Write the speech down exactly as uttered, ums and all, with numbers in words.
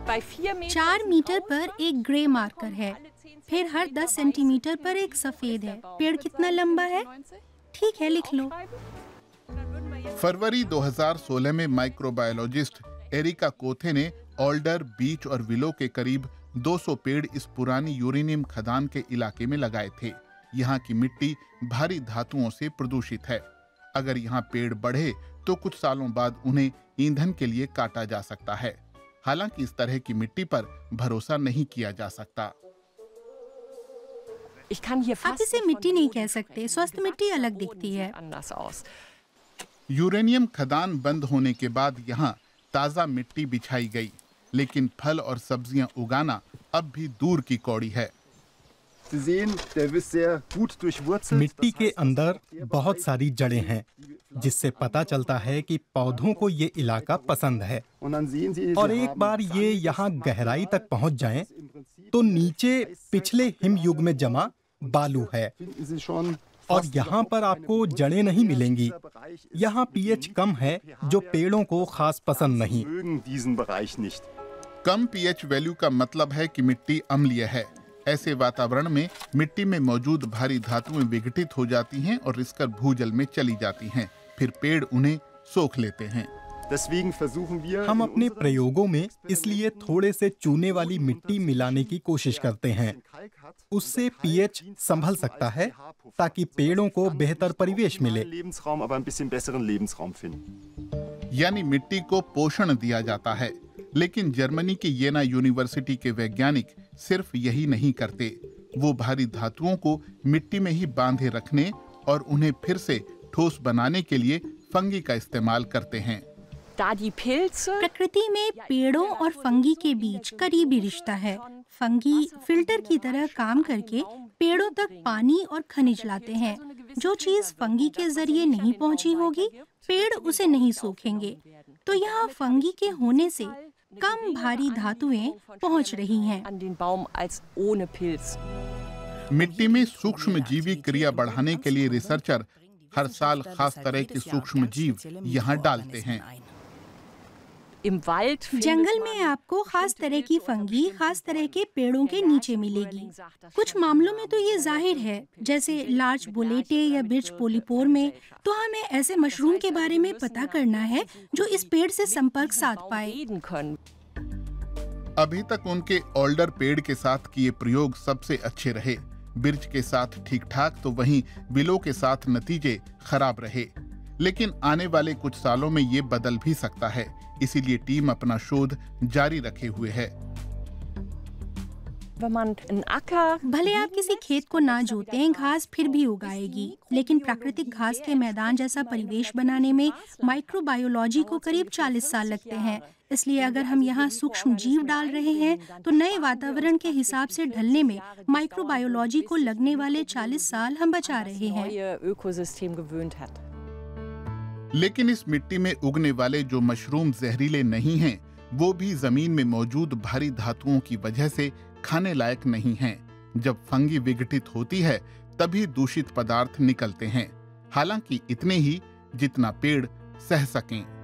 चार मीटर पर एक ग्रे मार्कर है, फिर हर दस सेंटीमीटर पर एक सफेद है। पेड़ कितना लंबा है? ठीक है, लिख लो। फरवरी दो हज़ार सोलह में माइक्रोबायोलॉजिस्ट एरिका कोथे ने ऑल्डर, बीच और विलो के करीब दो सौ पेड़ इस पुरानी यूरेनियम खदान के इलाके में लगाए थे। यहाँ की मिट्टी भारी धातुओं से प्रदूषित है। अगर यहाँ पेड़ बढ़े तो कुछ सालों बाद उन्हें ईंधन के लिए काटा जा सकता है। हालांकि इस तरह की मिट्टी पर भरोसा नहीं किया जा सकता। आप इसे मिट्टी नहीं कह सकते, स्वस्थ मिट्टी अलग दिखती है। यूरेनियम खदान बंद होने के बाद यहाँ ताजा मिट्टी बिछाई गई, लेकिन फल और सब्जियां उगाना अब भी दूर की कौड़ी है। मिट्टी के अंदर बहुत सारी जड़ें हैं, जिससे पता चलता है कि पौधों को ये इलाका पसंद है। और एक बार ये यहाँ गहराई तक पहुँच जाएं, तो नीचे पिछले हिमयुग में जमा बालू है। और यहाँ पर आपको जड़ें नहीं मिलेंगी। यहाँ पीएच कम है, जो पेड़ों को खास पसंद नहीं। कम पीएच वैल्यू का मतलब है कि मिट्टी अम्लीय है। ऐसे वातावरण में मिट्टी में मौजूद भारी धातुएं विघटित हो जाती हैं और रिसकर भूजल में चली जाती हैं। फिर पेड़ उन्हें सोख लेते हैं। हम अपने प्रयोगों में इसलिए थोड़े से चूने वाली मिट्टी मिलाने की कोशिश करते हैं। उससे पीएच संभल सकता है, ताकि पेड़ों को बेहतर परिवेश मिले। यानी मिट्टी को पोषण दिया जाता है। लेकिन जर्मनी की येना यूनिवर्सिटी के वैज्ञानिक सिर्फ यही नहीं करते। वो भारी धातुओं को मिट्टी में ही बांधे रखने और उन्हें फिर से ठोस बनाने के लिए फंगी का इस्तेमाल करते हैं। प्रकृति में पेड़ों और फंगी के बीच करीबी रिश्ता है। फंगी फिल्टर की तरह काम करके पेड़ों तक पानी और खनिज लाते हैं। जो चीज फंगी के जरिए नहीं पहुंची होगी, पेड़ उसे नहीं सोखेंगे। तो यहाँ फंगी के होने से कम भारी धातुएं पहुंच रही हैं। मिट्टी में सूक्ष्म जीवी क्रिया बढ़ाने के लिए रिसर्चर हर साल खास तरह के सूक्ष्म जीव यहाँ डालते हैं। जंगल में आपको खास तरह की फंगी खास तरह के पेड़ों के नीचे मिलेगी। कुछ मामलों में तो ये जाहिर है, जैसे लार्च बोलेटे या बिर्च पोलीपोर में, तो हमें ऐसे मशरूम के बारे में पता करना है जो इस पेड़ से संपर्क साध पाए। अभी तक उनके ऑल्डर पेड़ के साथ किए प्रयोग सबसे अच्छे रहे। बिर्च के साथ ठीक ठाक, तो वहीं विलो के साथ नतीजे खराब रहे। लेकिन आने वाले कुछ सालों में ये बदल भी सकता है। इसीलिए टीम अपना शोध जारी रखे हुए है। भले आप किसी खेत को ना जोतें, घास फिर भी उगाएगी। लेकिन प्राकृतिक घास के मैदान जैसा परिवेश बनाने में माइक्रोबायोलॉजी को करीब चालीस साल लगते हैं। इसलिए अगर हम यहाँ सूक्ष्म जीव डाल रहे हैं, तो नए वातावरण के हिसाब से ढलने में माइक्रोबायोलॉजी को लगने वाले चालीस साल हम बचा रहे हैं। लेकिन इस मिट्टी में उगने वाले जो मशरूम जहरीले नहीं हैं, वो भी जमीन में मौजूद भारी धातुओं की वजह से खाने लायक नहीं हैं। जब फंगी विघटित होती है, तभी दूषित पदार्थ निकलते हैं। हालांकि इतने ही जितना पेड़ सह सकें।